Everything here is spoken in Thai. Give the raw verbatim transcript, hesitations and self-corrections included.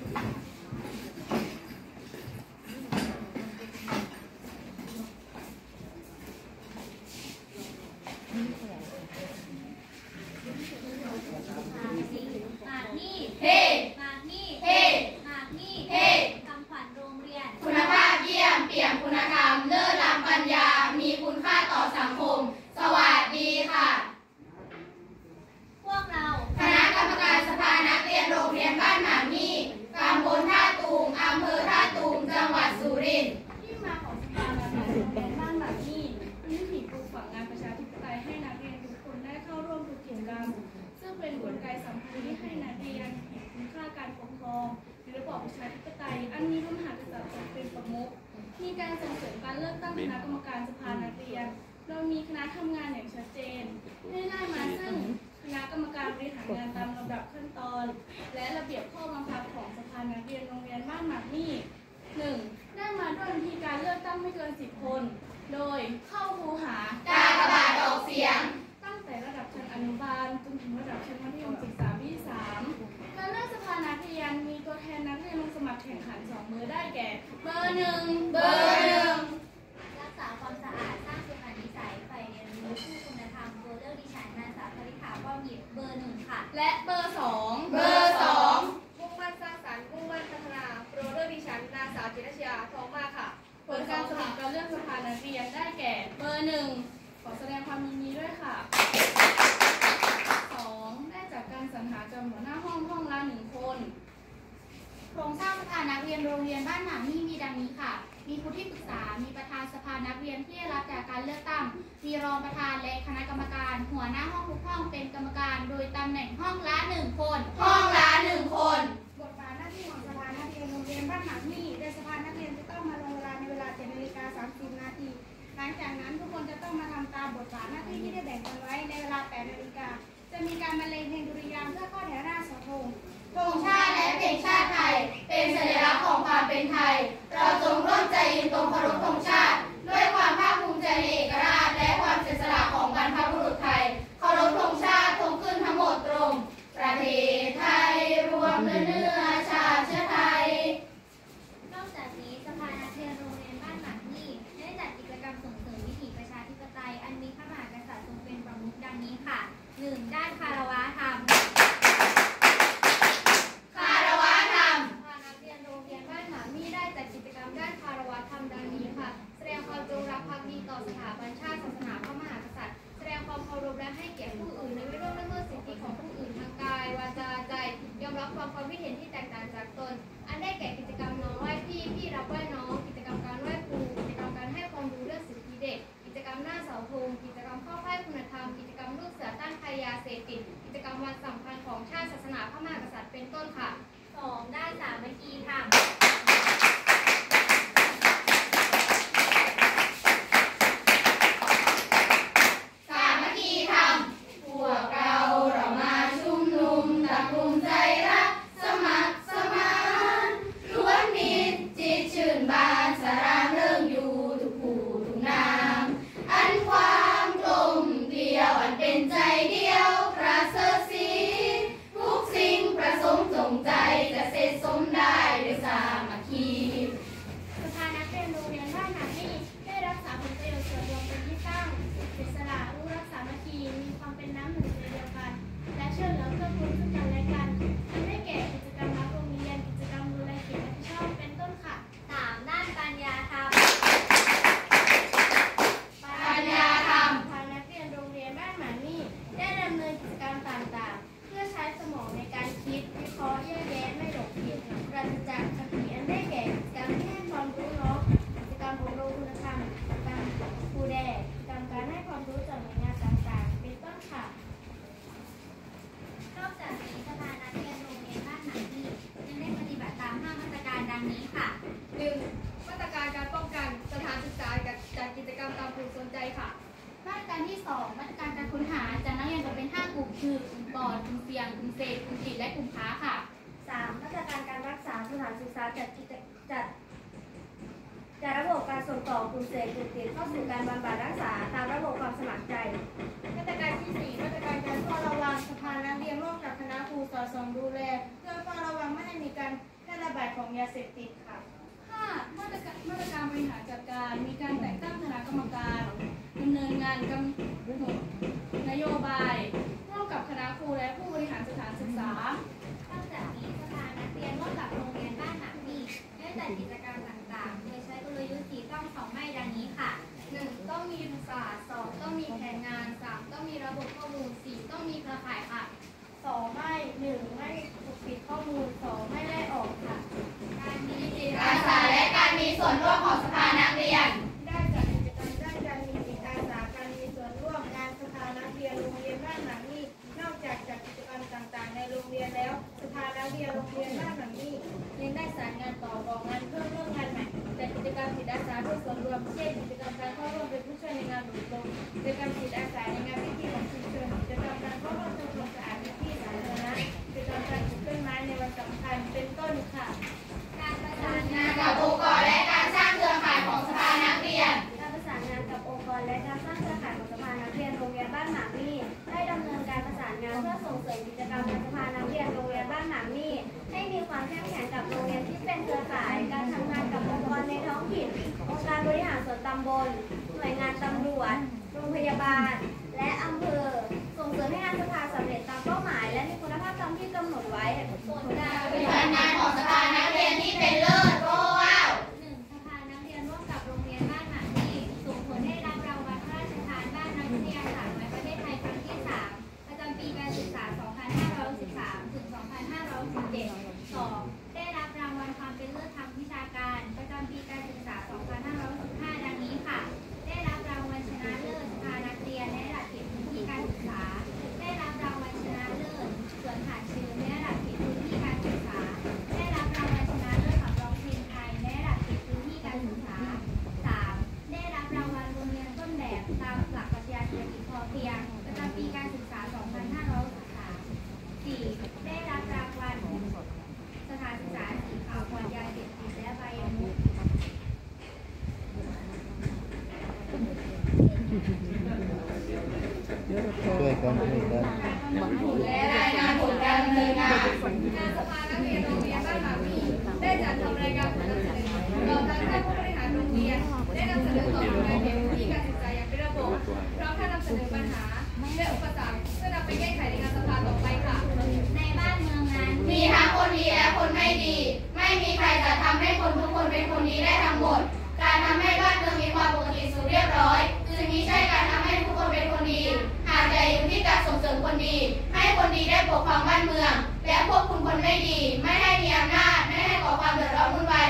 ซึ่งเป็นกลไกสำคัญที่ให้นักเรียนเห็นคุณค่าการปกครองในระบอบประชาธิปไตยอันมีพระมหากษัตริย์ทรงเป็นประมุขมีการส่งเสริมการเลือกตั้งคณะกรรมการสภานักเรียนโดยมีคณะทำงานอย่างชัดเจนได้ได้มาซึ่งคณะกรรมการบริหารงานตามลำดับขั้นตอนและระเบียบข้อบังคับของสภานักเรียนโรงเรียนบ้านหมากมี่ หนึ่ง. ได้มาด้วยวิธีการเลือกตั้งไม่เกินสิบคนโดยเข้าคูหากากบาทออกเสียงตั้งแต่ระดับชั้นอนุบาลจนถึงระดับชั้นมัธยมศึกษาปีที่สามการเลือกสภานักเรียนมีตัวแทนนักเรียนลงสมัครแข่งขันสองเบอร์ได้แก่เบอร์หนึ่งเบอร์หนึ่งรักษาความสะอาดสร้างสุขนิสัยใฝ่เรียนรู้ผู้คุณธรรมตัวเลือกดิฉันนางสาวธริขาป้อมหยิบเบอร์หนึ่งค่ะและเบอร์สองเบอร์สองมุ่งมั่นสร้างสรรค์มุ่งมั่นพัฒนาโปรเลือกดิฉันนางสาวจิตรชยาทองมากค่ะผลการสมัครการเลือกสภานักเรียนได้แก่เบอร์หนึ่งขอแสดงความยินดีด้วยค่ะสองได้จากการสรรหาจำหัวหน้าห้องห้องละหนึ่งคนโครงสร้างสภานักเรียนโรงเรียนบ้านหนามนี่มีดังนี้ค่ะมีผู้ที่ปรึกษามีประธานสภานักเรียนที่ได้รับจากการเลือกตั้งมีรองประธานและคณะกรรมการหัวหน้าห้องทุกห้องเป็นกรรมการโดยตำแหน่งห้องละหนึ่งคนห้องละหนึ่งคนบทบาทหน้าที่ของสภานักเรียนโรงเรียนบ้านหนามนี่โดยสภานักเรียนจะต้องมาลงเวลาในเวลาเจ็ดนาฬิกาสามสิบนาทีหลังจากนั้นทุกคนจะต้องมาทำตามบทบาทหน้าที่ที่ได้แบ่งกันไว้ในเวลาแปดนาฬิกาจะมีการบรรเลงเพลงดุริยางค์เพื่อเข้าแถวหน้าเสาธงธงชาติและเพลงชาติไทยเป็นสัญลักษณ์ของความเป็นไทยเราจงร่วมใจยืนตรงเคารพธงชาติด้วยความภาคภูมิใจในเอกราชและความเสียสละของบรรพบุรุษไทยเคารพธงชาติธงขึ้นทั้งหมดตรงประเทศไทยรวมเนื้อเนื้อชาติเชื้อไทยนอกจากนี้สภานักเรียนโรงเรียนบ้านหมากมี่ได้จัดกิจกรรมส่งเสริมวิถีประชาธิปไตยอันมีพระมหากษัตริย์ทรงเป็นประมุขดังนี้ค่ะ หนึ่ง. ด้านคารวะธรรมคารวะธรรมสภานักเรียนโรงเรียนบ้านหมากมี่ได้จัดกิจกรรมด้านคารวะธรรมดังนี้ค่ะแสดงความจงรักภักดีต่อสถาบันชาติศาสนาพระมหากษัตริย์แสดงความเคารพและให้เกียรติผู้อื่นและไม่ล่วงละเมิดสิทธิของผู้อื่นทางกายวาจาใจยอมรับความความคิดเห็นที่แตกต่างจากตนอันได้แก่กิจกรรมน้องไหว้พี่พี่รับไหว้น้องกิจกรรมการไหว้ครูกิจกรรมการให้ความรู้เรื่องสิทธิเด็กกิจกรรมหน้าเสาธงกิจกรรมเข้าค่ายคุณธรรมกิจกรรมลูกเสือต้านภัยยาเสพติดกิจกรรมวันสำคัญของชาติศาสนาพระมหากษัตริย์เป็นต้นค่ะ สอง. ด้านสามัคคีธรรมสามัคคีธรรมพวกเราเรามาชุมนุมตั้งกลุ่มใจรักสมัครสมานล้วนมีจิตชื่นบานสรางเรื่องอยู่ทุกผู้ทุกนามอันความกลมเกลียวอันเป็นใจเดียวประเสริฐสีทุกสิ่งประสงค์จงใจจะเสร็จสมได้ด้วยสามัคคีสภานักเรียนโรงเรียนบ้านหนามนี่ได้รักษาผลประโยชน์ส่วนรวมเป็นที่ตั้งเสียสละรู้รักสามัคคีมีความเป็นน้ำหนึ่งใจเดียวกันและช่วยเหลือเพื่อกูลซึ่งกันและกันอันได้แก่กิจกรรมรักโรงเรียนกิจกรรมดูแลเกียรติชอบเป็นต้นค่ะสาม. ด้านปัญญาธรรมปัญญาธรรมสภานักเรียนโรงเรียนบ้านหมากมี่ได้ดำเนินกิจกรรมต่างๆเพื่อใช้สมองในการคิดวิเคราะห์แยกแยะไม่หลงผิดปราศจากคติอันได้แก่กิจกรรมที่ให้ความรู้น้องกิจกรรมอบรมคุณธรรมกิจกรรมครูแดกิจกรรมการให้ความรู้จากหน่วยงานต่างๆเป็นต้นค่ะนอกจากนี้สภานักเรียนโรงเรียนบ้านหมากมี่ยังได้ปฏิบัติตามห้ามาตรการดังนี้ค่ะหนึ่ง. มาตรการการป้องกันสถานศึกษาจัดกิจกรรมตามกลุ่มสนใจค่ะมาตรการที่สองมาตรการการค้นหาจัดนักเรียนจะเป็นห้ากลุ่มคือกลุ่มปอดกลุ่มเสี่ยงกลุ่มเสพกลุ่มจิตและกลุ่มค้าค่ะสาม. มาตรการการรักษาสถานศึกษาจัดกิจจัดจัดระบบการส่งต่อกลุ่มเสพกลุ่มติดเข้าสู่การบำบัดรักษาตามระบบความสมัครใจมาตรการที่สี่มาตรการการเฝ้าระวังสภานักเรียนร่วมกับคณะครูสอดส่องดูแลเพื่อเฝ้าระวังไม่ให้มีการแพร่ระบาดของยาเสพติดค่ะห้ามาตรการมาตรการบริหารจัดการมีการแต่งตั้งคณะกรรมการดำเนินงานกำหนดนโยบายร่วมกับคณะครูและผู้บริหารสถานศึกษานอกจากนี้สภานักเรียนร่วมกับโรงเรียนบ้านหนามมีได้จัดกิจกรรมต่างๆ โดยใช้กลยุทธ์สี่ต้องสองไม่ดังนี้ค่ะ หนึ่ง ต้องมียุทธศาสตร์ สอง ต้องมีแผนงาน สาม ต้องมีระบบข้อมูล สี่ ต้องมีเครือข่ายค่ะสองไม่หนึ่งไม่ปกปิดข้อมูลสองไม่ไล่ออกค่ะการมีจิตอาสาและการมีส่วนร่วมของสภานักเรียนได้จัดกิจกรรมด้านการมีจิตอาสาการมีส่วนร่วมงานสภานักเรียนโรงเรียนบ้านหนามนี่นอกจากจัดกิจกรรมต่างๆ ในโรงเรียนแล้วสภานักเรียนโรงเรียนบ้านหนามนี่ยังได้สารงานต่อบอกงานเพิ่มเรื่องงานใหม่จัดกิจกรรมจิตอาสาด้วยส่วนรวมเช่นกิจกรรมการเข้าร่วมเป็นผู้ช่วยในงานหนุนลงกิจกรรมจิตอาสาในงานพิธีของชุมชนกิจกรรมการเข้าร่วมทำความสะอาดในที่สาธารณะกิจกรรมการปลูกต้นไม้ในวันสำคัญเป็นต้นค่ะการประสานงานกับองค์กรและการสร้างเครือข่ายของสภานักเรียนการประสานงานกับองค์กรและการสร้างเครือข่ายของสภานักเรียนโรงเรียนบ้านหนามมี่ได้ดำเนินการประสานงานเพื่อส่งเสริมกิจกรรมในสภานักเรียนโรงเรียนบ้านหนามมี่ให้มีความเข้มแข็งกับโรงเรียนที่เป็นเครือข่ายการทำงานกับองค์กรในท้องถิ่นองค์การบริหารส่วนตำบลหน่วยงานตำรวจโรงพยาบาล และอำเภอส่งเสริมให้งานสภาสำเร็จตามเป้าหมาย และมีคุณภาพตามที่กำหนดไว้ผลการปฏิบัติงานของสภานักเรียนที่เป็นเลิศโอ้ว้าวหนึ่งสภานักเรียนร่วมกับโรงเรียนบ้านหนามมีส่งผลให้รับรางวัลพระราชทานบ้านนักวิทยาศาสตร์ในประเทศไทยครั้งที่สามประจำปีการศึกษา สองพันห้าร้อยหกสิบสาม ถึง สองพันห้าร้อยหกสิบเจ็ด สอง ได้รับรางวัลความเป็นเลิศทางวิชาการประจำปีการศึกษา สองพันห้าร้อยหกสิบห้า ดังนี้ค่ะ ได้รับรางวัลชนะเลิศสภานักเรียนในระดับเขตพื้นที่การศึกษา ได้รับรางวัลชนะเลิศสวนหาดเชื้อในระดับเขตพื้นที่การศึกษา ได้รับรางวัลชนะเลิศขับร้องเพลงไทยในระดับเขตพื้นที่การศึกษา สาม ได้รับรางวัลโรงเรียนต้นแบบตามหลักปรัชญาเศรษฐกิจพอเพียงประจำปีการศึกษา สองพันห้าร้อยหกสิบสาม สี่ ได้รับรางวัลสถานศึกษาสีขาวปลอดยาเสพติดและใบอนุช่วยกันช่วยกันและรายงานผลการดำเนินงานงานสภานักเรียนโรงเรียนบ้านหนามมีได้จัดทำรายการผลการดำเนินงานเราทางท่านผู้บริหารโรงเรียนได้นำเสนอต่อหน่วยงานในพื้นที่การศึกษาอย่างเป็นระบบพร้อมทั้งนำเสนอปัญหาและอุปสรรคเพื่อนำไปแก้ไขในงานสภาต่อไปค่ะในบ้านเมืองนั้นมีทั้งคนดีและคนไม่ดี ไม่มีใครจะทำให้คนทุกคนเป็นคนดีได้ทั้งหมด การทำให้บ้านเมืองมีความปกติสุขเรียบร้อยจึงมิใช่การทำให้ทุกคนเป็นคนดี หากแต่อยู่ที่การส่งเสริมคนดี ให้คนดีได้ปกครองบ้านเมือง และควบคุมคนไม่ดี ไม่ให้มีอำนาจ ไม่ให้ก่อความเดือดร้อนวุ่นวาย